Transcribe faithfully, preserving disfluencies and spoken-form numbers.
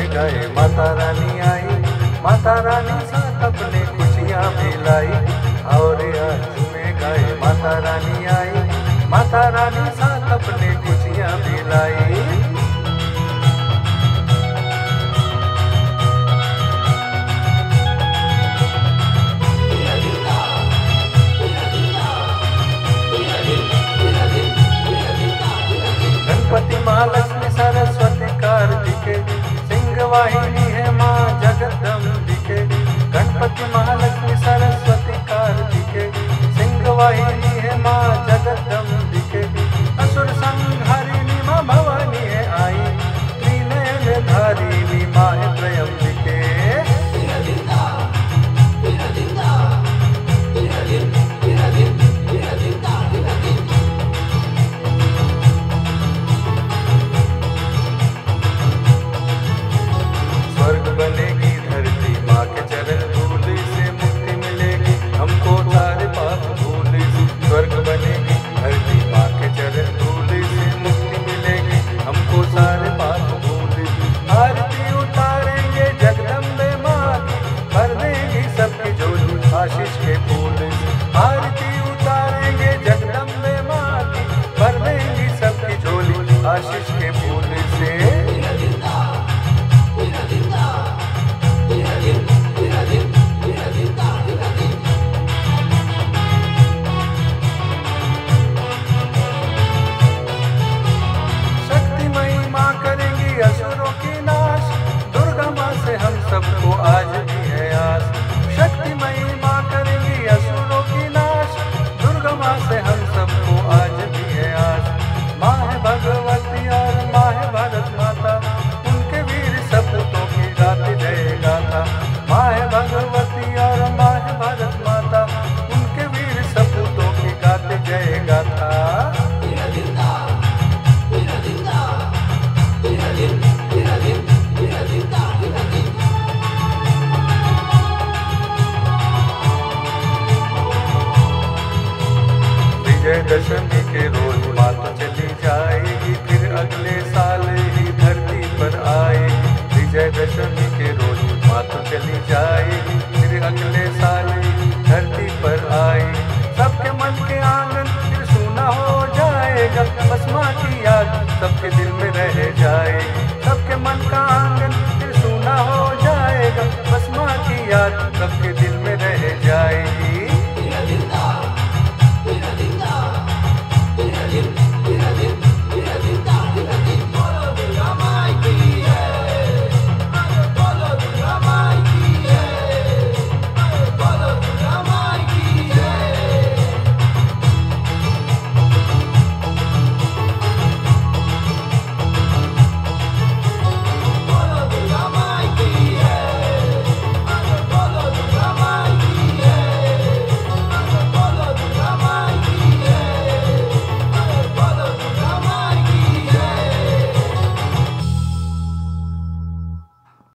में गाए माता रानी आई, माता रानी साथ अपने खुशियाँ भी लाई। और आज में गाए माता रानी आई, माता रानी साथ अपने खुशियाँ भी लाई। गणपति महालक्ष्मी सरस्वती कार्तिके, सिंहवाहिनी है माँ जगदम्बिके। गणपति महालक्ष्मी सरस्वती कार्तिके, सिंहवाहिनी है माँ जगदम्बिके। असुर संहारिणी माँ भवानी है आई, त्रिनयन धारिणी माँ है त्रयंबिके। स्वर्ग बनेगी धरती माँ के चरण धूल से, मुक्ति मिलेगी हमको सारे पाप भूल से। स्वर्ग बनेगी धरती माँ के चरण धूल से, मुक्ति मिलेगी हमको सारे पाप भूल से। आरती उतारेंगे जगदम्बे माँ की, भर देगी सबकी झोली आशीष के फूल से। आरती उतारेंगे जगदम्बे माँ की, भर देगी सबकी झोली आशीष के फूल से। असुरों की नाश, दुर्गा माँ से हम सबको आज भी है आस। शक्तिमयी माँ करेंगी असुरों की नाश, दुर्गा माँ से हम सबको आज भी है आस। माँ है भगवती और माँ है भारत माता, उनके वीर सपूतों की गाती जय गाथा। माँ है भगवती और माँ है भारत माता, उनके वीर सपूतों की गाती जय गाथा। विजयदशमी के रोज माँ तो चली जाएगी, फिर अगले साल ही धरती पर आएगी। विजयदशमी के रोज माँ तो चली जाएगी, फिर अगले साल ही धरती पर आएगी। सबके मन के आंगन फिर सूना हो जाएगा, बस माँ की याद सबके दिल में रह जाएगी। सबके मन का आंगन फिर सूना हो जाएगा, बस माँ की याद